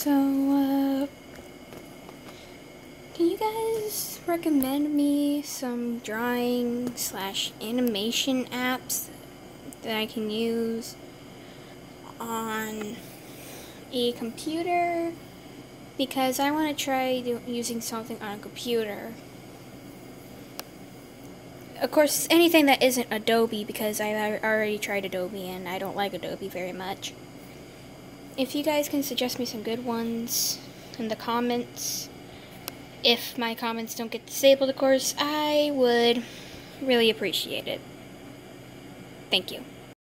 So, can you guys recommend me some drawing / animation apps that I can use on a computer? Because I want to try using something on a computer. Of course, anything that isn't Adobe, because I already tried Adobe and I don't like Adobe very much. If you guys can suggest me some good ones in the comments, if my comments don't get disabled, of course, I would really appreciate it. Thank you.